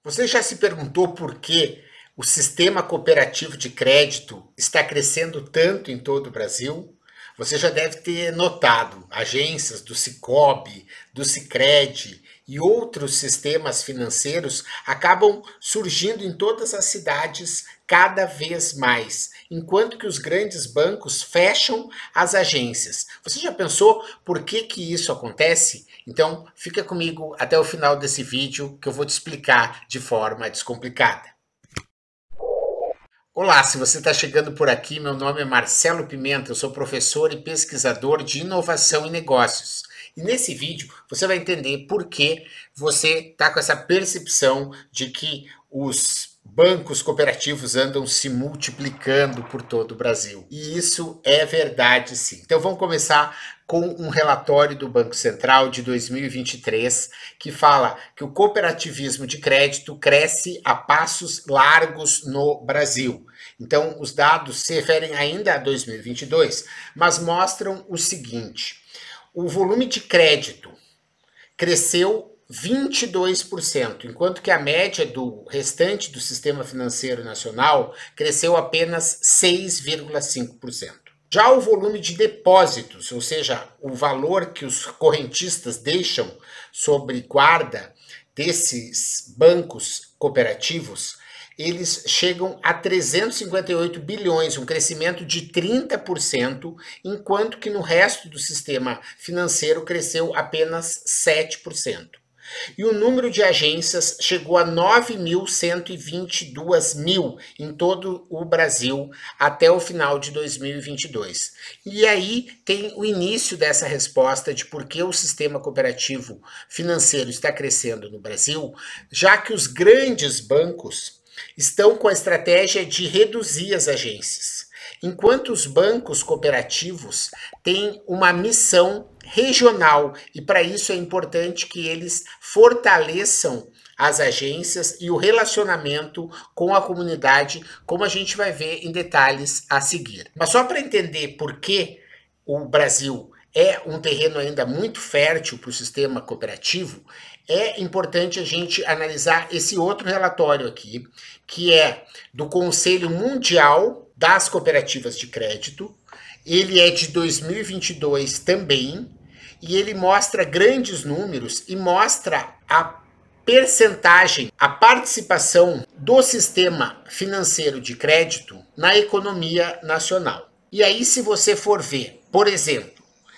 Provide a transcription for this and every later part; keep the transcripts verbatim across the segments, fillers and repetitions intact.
Você já se perguntou por que o sistema cooperativo de crédito está crescendo tanto em todo o Brasil? Você já deve ter notado agências do Sicoob, do Sicredi e outros sistemas financeiros acabam surgindo em todas as cidades cada vez mais, enquanto que os grandes bancos fecham as agências. Você já pensou por que que isso acontece? Então, fica comigo até o final desse vídeo que eu vou te explicar de forma descomplicada. Olá, se você está chegando por aqui, meu nome é Marcelo Pimenta, eu sou professor e pesquisador de inovação e negócios. E nesse vídeo você vai entender por que você está com essa percepção de que os bancos cooperativos andam se multiplicando por todo o Brasil. E isso é verdade, sim. Então vamos começar com um relatório do Banco Central de dois mil e vinte e três, que fala que o cooperativismo de crédito cresce a passos largos no Brasil. Então, os dados se referem ainda a dois mil e vinte e dois, mas mostram o seguinte: o volume de crédito cresceu vinte e dois por cento, enquanto que a média do restante do sistema financeiro nacional cresceu apenas seis vírgula cinco por cento. Já o volume de depósitos, ou seja, o valor que os correntistas deixam sobre guarda desses bancos cooperativos, eles chegam a trezentos e cinquenta e oito bilhões, um crescimento de trinta por cento, enquanto que no resto do sistema financeiro cresceu apenas sete por cento. E o número de agências chegou a nove mil cento e vinte e dois mil em todo o Brasil até o final de dois mil e vinte e dois. E aí tem o início dessa resposta de por que o sistema cooperativo financeiro está crescendo no Brasil, já que os grandes bancos estão com a estratégia de reduzir as agências, enquanto os bancos cooperativos têm uma missão regional, e para isso é importante que eles fortaleçam as agências e o relacionamento com a comunidade, como a gente vai ver em detalhes a seguir. Mas só para entender por que o Brasil é um terreno ainda muito fértil para o sistema cooperativo, é importante a gente analisar esse outro relatório aqui, que é do Conselho Mundial das Cooperativas de Crédito. Ele é de dois mil e vinte e dois também, e ele mostra grandes números e mostra a percentagem, a participação do sistema financeiro de crédito na economia nacional. E aí, se você for ver, por exemplo,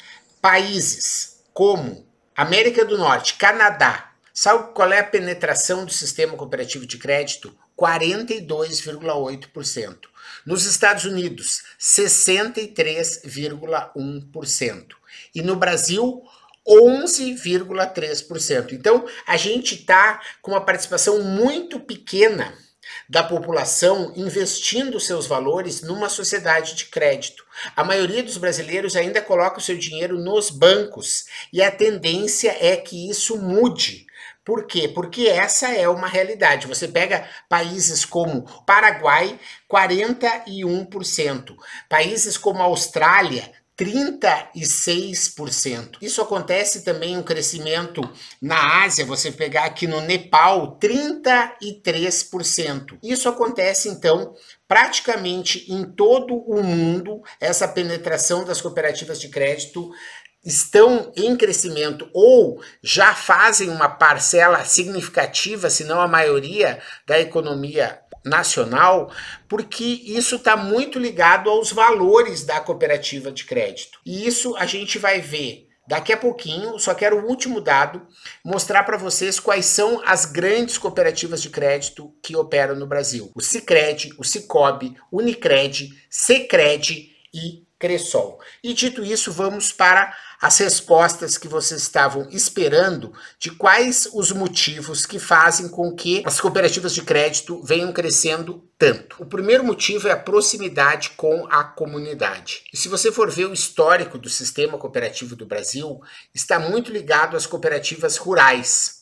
países como América do Norte, Canadá, sabe qual é a penetração do sistema cooperativo de crédito? quarenta e dois vírgula oito por cento. Nos Estados Unidos, sessenta e três vírgula um por cento. E no Brasil, onze vírgula três por cento. Então, a gente está com uma participação muito pequena da população investindo seus valores numa sociedade de crédito. A maioria dos brasileiros ainda coloca o seu dinheiro nos bancos e a tendência é que isso mude. Por quê? Porque essa é uma realidade. Você pega países como Paraguai, quarenta e um por cento. Países como a Austrália, trinta e seis por cento. Isso acontece também um crescimento na Ásia, você pegar aqui no Nepal, trinta e três por cento. Isso acontece então praticamente em todo o mundo, essa penetração das cooperativas de crédito estão em crescimento ou já fazem uma parcela significativa, se não a maioria, da economia nacional, porque isso está muito ligado aos valores da cooperativa de crédito. E isso a gente vai ver daqui a pouquinho. Só quero o último dado, mostrar para vocês quais são as grandes cooperativas de crédito que operam no Brasil. O Sicredi, o Sicoob, Unicred, Secredi e Cressol. E dito isso, vamos para as respostas que vocês estavam esperando de quais os motivos que fazem com que as cooperativas de crédito venham crescendo tanto. O primeiro motivo é a proximidade com a comunidade. E se você for ver o histórico do sistema cooperativo do Brasil, está muito ligado às cooperativas rurais.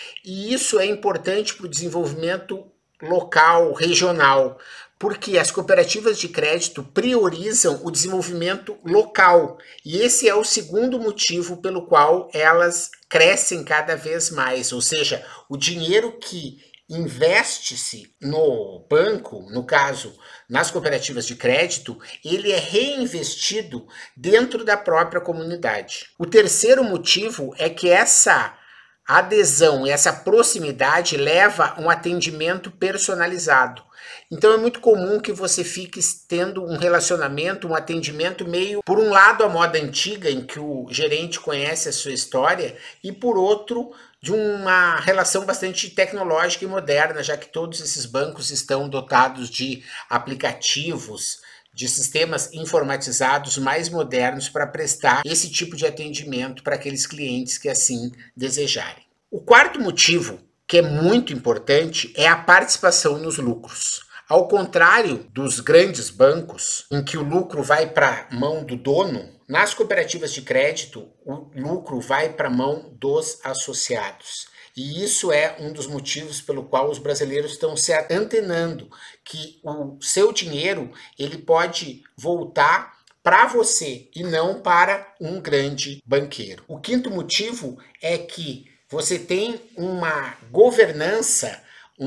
E isso é importante para o desenvolvimento local, regional, porque as cooperativas de crédito priorizam o desenvolvimento local. E esse é o segundo motivo pelo qual elas crescem cada vez mais. Ou seja, o dinheiro que investe-se no banco, no caso, nas cooperativas de crédito, ele é reinvestido dentro da própria comunidade. O terceiro motivo é que essa adesão e essa proximidade leva a um atendimento personalizado. Então é muito comum que você fique tendo um relacionamento, um atendimento meio, por um lado, a moda antiga, em que o gerente conhece a sua história, e por outro, de uma relação bastante tecnológica e moderna, já que todos esses bancos estão dotados de aplicativos, de sistemas informatizados mais modernos para prestar esse tipo de atendimento para aqueles clientes que assim desejarem. O quarto motivo, que é muito importante, é a participação nos lucros. Ao contrário dos grandes bancos, em que o lucro vai para a mão do dono, nas cooperativas de crédito, o lucro vai para a mão dos associados. E isso é um dos motivos pelo qual os brasileiros estão se antenando, que o seu dinheiro ele pode voltar para você e não para um grande banqueiro. O quinto motivo é que você tem uma governança,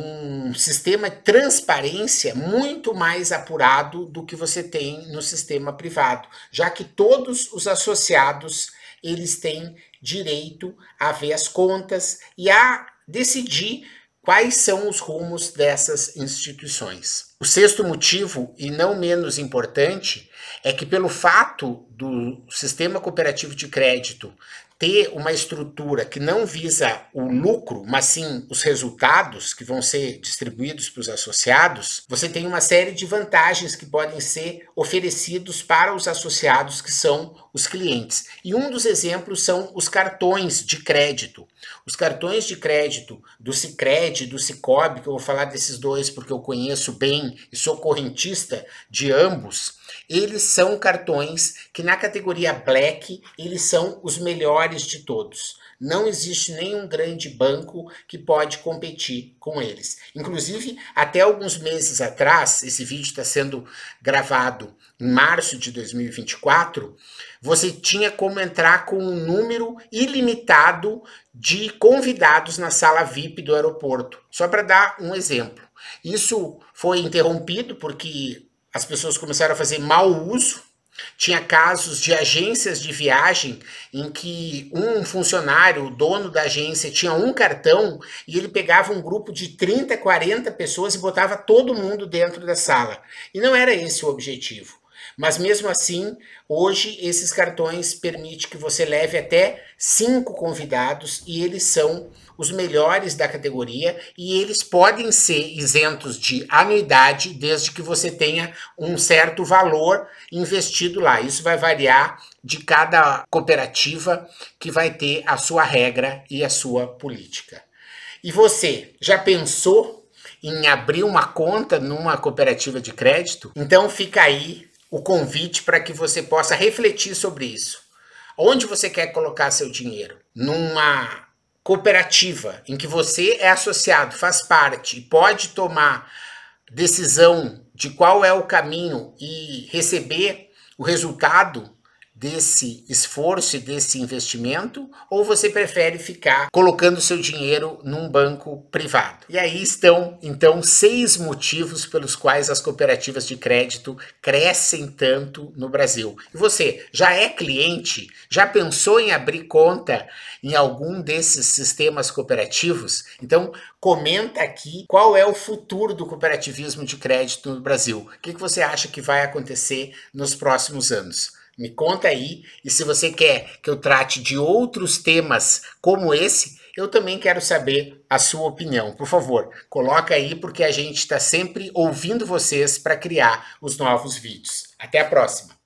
um sistema de transparência muito mais apurado do que você tem no sistema privado, já que todos os associados eles têm direito a ver as contas e a decidir quais são os rumos dessas instituições. O sexto motivo, e não menos importante, é que pelo fato do sistema cooperativo de crédito ter uma estrutura que não visa o lucro, mas sim os resultados que vão ser distribuídos para os associados, você tem uma série de vantagens que podem ser oferecidos para os associados que são os clientes. E um dos exemplos são os cartões de crédito. Os cartões de crédito do Sicredi e do Sicobi, que eu vou falar desses dois porque eu conheço bem e sou correntista de ambos, eles são cartões que na categoria Black, eles são os melhores de todos. Não existe nenhum grande banco que pode competir com eles. Inclusive, até alguns meses atrás, esse vídeo está sendo gravado em março de dois mil e vinte e quatro, você tinha como entrar com um número ilimitado de convidados na sala V I P do aeroporto. Só para dar um exemplo. Isso foi interrompido porque as pessoas começaram a fazer mau uso. Tinha casos de agências de viagem em que um funcionário, o dono da agência, tinha um cartão e ele pegava um grupo de trinta, quarenta pessoas e botava todo mundo dentro da sala. E não era esse o objetivo. Mas mesmo assim, hoje esses cartões permitem que você leve até cinco convidados e eles são os melhores da categoria e eles podem ser isentos de anuidade desde que você tenha um certo valor investido lá. Isso vai variar de cada cooperativa que vai ter a sua regra e a sua política. E você já pensou em abrir uma conta numa cooperativa de crédito? Então fica aí o convite para que você possa refletir sobre isso. Onde você quer colocar seu dinheiro? Numa cooperativa em que você é associado, faz parte e pode tomar decisão de qual é o caminho e receber o resultado desse esforço e desse investimento, ou você prefere ficar colocando seu dinheiro num banco privado? E aí estão, então, seis motivos pelos quais as cooperativas de crédito crescem tanto no Brasil. E você, já é cliente? Já pensou em abrir conta em algum desses sistemas cooperativos? Então, comenta aqui qual é o futuro do cooperativismo de crédito no Brasil. O que você acha que vai acontecer nos próximos anos? Me conta aí, e se você quer que eu trate de outros temas como esse, eu também quero saber a sua opinião. Por favor, coloca aí porque a gente está sempre ouvindo vocês para criar os novos vídeos. Até a próxima!